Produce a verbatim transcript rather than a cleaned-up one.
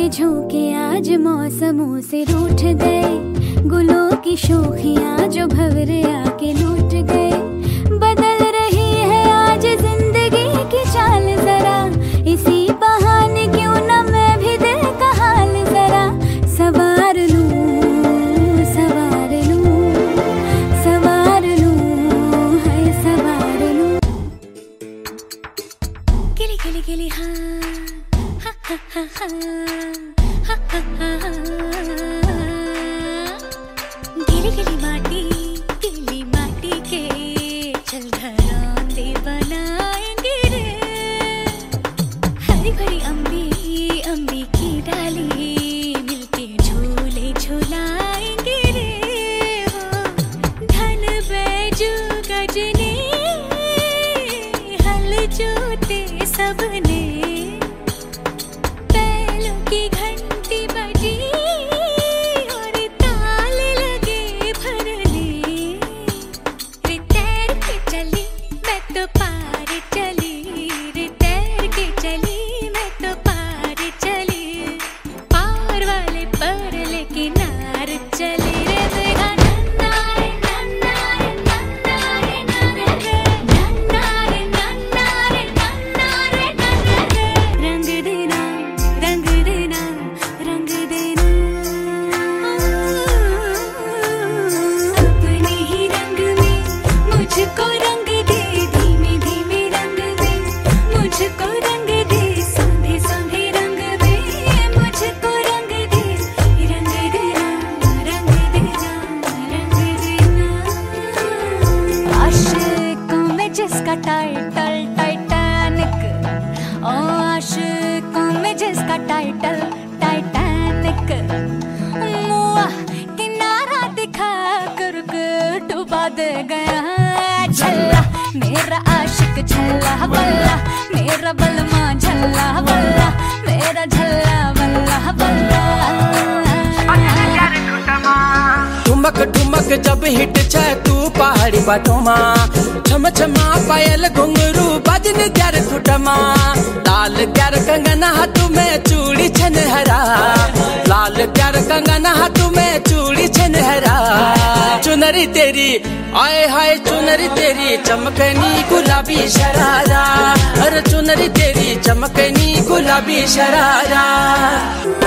झोंके आज मौसमों से रूठ गए, गुलों की शोखियां जो भंवरे आके लूट गए। बदल रही है आज जिंदगी की चाल जरा, इसी बहाने क्यों न मैं भी दिल का हाल जरा सवार लूं, सवार लूं, सवार लूं, है सवार लूं। गिली गिली गिली हाँ हा हा हा हा हा हा हा। गिली गिली माटी, गिली माटी के चल घरौंदे बनाएंगे रे। हरी भरी अम्बी अम्बी की डाली मिलके झूले झूलाएंगे रे। वो धन बैजू गजने हल जोते सबने, बैलों की घंटी बजी और ताल लगे भरने। रे तैर के चली मैं तो पार चली, रे तैर के चली मैं तो पार चली। पार वाले पर लेके नार चली रे। मेरा नन्ना रे नन्ना रे नन्ना रे नन्ना रे नन्ना रे नन्ना रे नन्ना रे नन्ना रे। रंग देना रंग देना रंग देना, अपने ही रंग में मुझको रंग दे, धीमे धीमे रंग दे मुझको रंग दे, संधे संधे रंग दे मुझको रंग दे। रंग देना रंग देना रंग देना। आशिकों में जिसका टाइटल टाइटैनिक, ओ आशिकों में जिसका टाइटल टाइटैनिक, मुआ किनारा दिखा कर डुबा दे गया। झल्ला मेरा आशिक झल्ला बल्ला, मेरा बलमा झल्ला बल्ला, मेरा झल्ला बल्ला बल्ला। ठुमक ठुमक जब हिट छे तू पहाड़ी बाटों माँ, छम छमा पायल घुंघरू बजन त्यार खुटमा। लाल प्यार कंगना हाथों में चूड़ी छनहरा, लाल प्यार कंगना हाथों में चूड़ी छनहरा। चुनरी तेरी आए हाय चुनरी तेरी चमकनी गुलाबी शरारा, अरे चुनरी तेरी चमकनी गुलाबी शरारा।